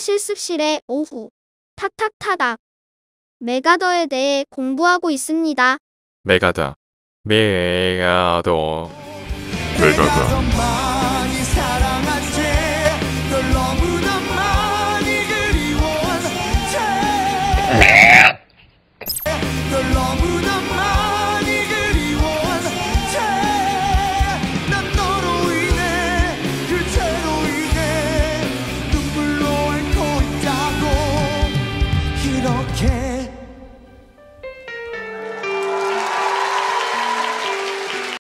실습실에 오후 탁탁타닥 메가더에 대해 공부하고 있습니다. 메가더. 메가더. 내가 많이 사랑한지 널 너무나 많이 그리워한지